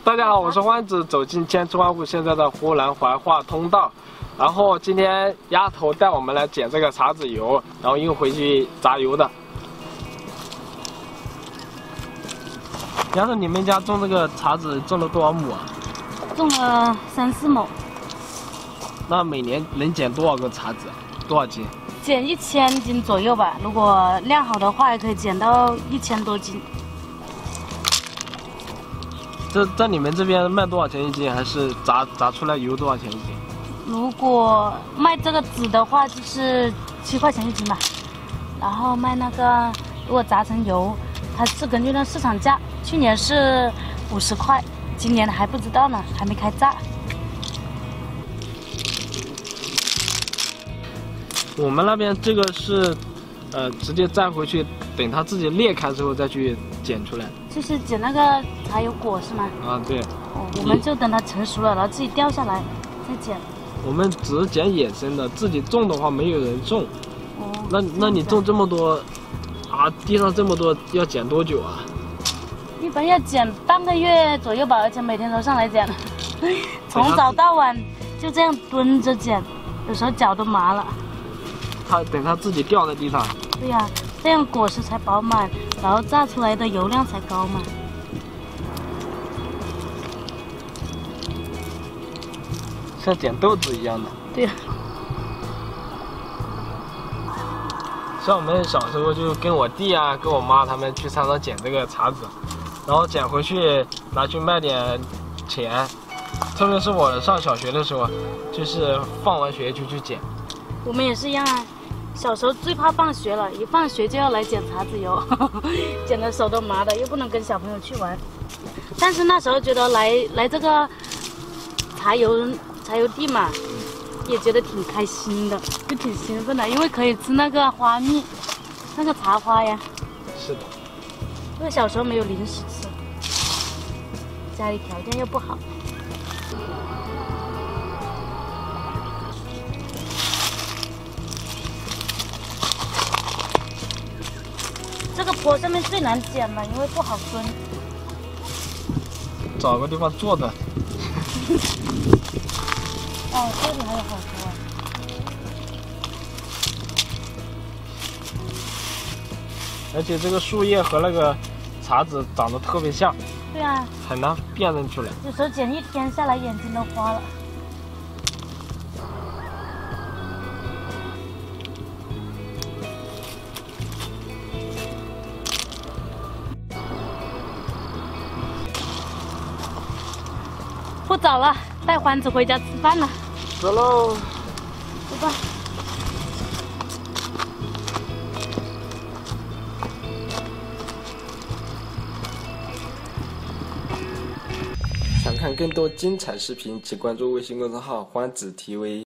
大家好，我是欢子，走进千村万户现在的湖南怀化通道。然后今天丫头带我们来捡这个茶籽油，然后又回去榨油的。丫头，你们家种这个茶籽种了多少亩啊？ 种了3、4亩。 那每年能捡多少个茶籽？多少斤？ 捡1000斤左右吧。如果量好的话，也可以捡到1000多斤。 这在你们这边卖多少钱一斤？还是榨出来油多少钱一斤？ 如果卖这个籽的话，就是7块钱一斤吧。然后卖那个，如果榨成油，它是根据那市场价，去年是50块，今年还不知道呢，还没开榨。 我们那边这个是，直接摘回去，等它自己裂开之后再去捡出来。 就是捡那个茶油果是吗？ 啊，对。 哦，我们就等它成熟了，然后自己掉下来再捡。 我们只是捡野生的，自己种的话没有人种。 哦。 那你种这么多，啊，地上这么多，要捡多久啊？ 一般要捡半个月左右吧，而且每天都上来捡，从早到晚就这样蹲着捡，有时候脚都麻了。 等它自己掉在地上。 对呀，这样果实才饱满，然后榨出来的油量才高嘛。 像捡豆子一样的。 对呀。 像我们小时候就跟我弟啊、跟我妈他们去山上捡这个茶籽，然后捡回去拿去卖点钱。特别是我上小学的时候，就是放完学就去捡。 我们也是一样啊。小时候最怕放学了，一放学就要来捡茶籽油，捡的手都麻的，又不能跟小朋友去玩。但是那时候觉得来这个茶油地嘛，也觉得挺开心的，就挺兴奋的，因为可以吃那个花蜜，那个茶花呀。 是的。 因为小时候没有零食吃，家里条件又不好。这个坡上面最难捡了，因为不好蹲。 找个地方坐着。 哦，这里还有好多。 而且这个树叶和那个茶籽长得特别像。 对啊。 很难辨认出来。 有时候捡一天下来，眼睛都花了。不早了，带欢子回家吃饭了。 走喽。 走吧。 想看更多精彩视频，请关注微信公众号“欢子 TV”。